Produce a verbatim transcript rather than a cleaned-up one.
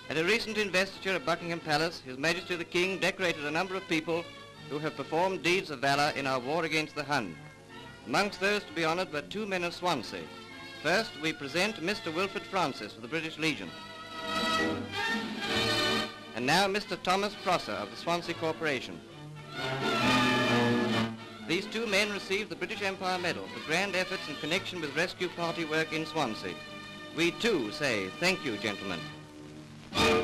At a recent investiture at Buckingham Palace, His Majesty the King decorated a number of people who have performed deeds of valor in our war against the Hun. Amongst those to be honored were two men of Swansea. First, we present Mister Wilfred Francis of the British Legion. And now Mister Thomas Prosser of the Swansea Corporation. These two men received the British Empire Medal for grand efforts in connection with rescue party work in Swansea. We too say thank you, gentlemen.